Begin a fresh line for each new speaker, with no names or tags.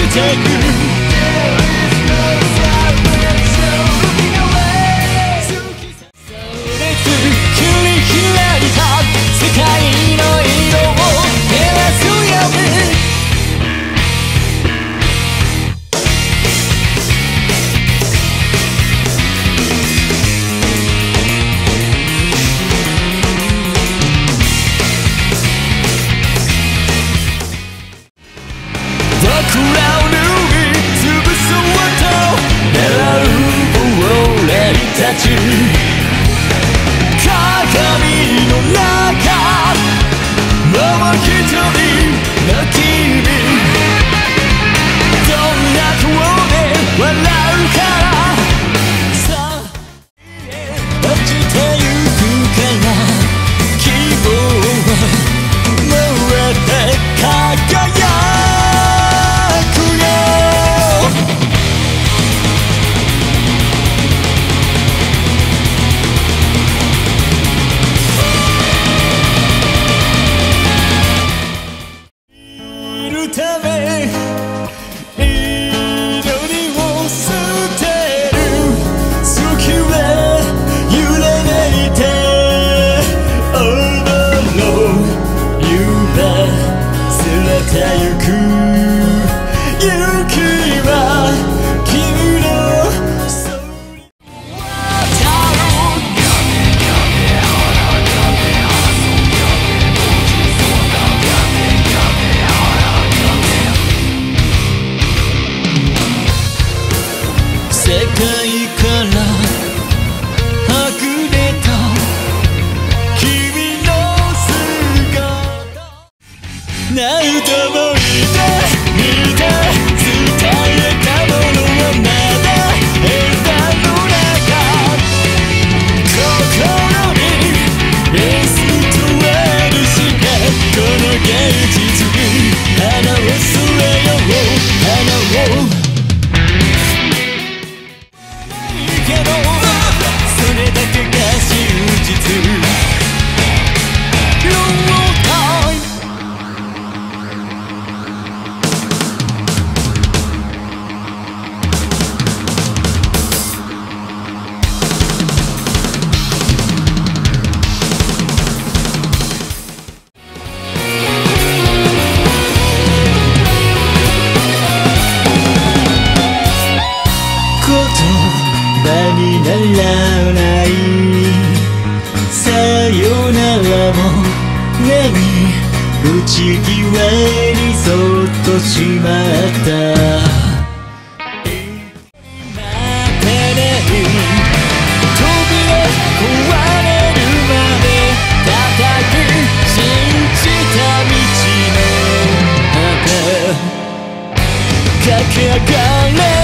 てく世界の色を照らすように僕らを脱ぎ潰そうと狙う俺たち鏡の中もう一人の君どんな顔で笑うからさあ落ちてゆくから希望は燃えて輝くよため祈りを捨てる月は揺れないて Over no 夢連れてゆく雪は君のそり渡る世界からはぐれた君の姿何度も見て伝えたものはまだ枝の中心にレストラルしてこの現実に花を添えよう花をけどそれだけが真実 Long time 言葉にならないさよならも波打ち際にそっとしまった待てない扉壊れるまで叩き信じた道の果て駆け上がれ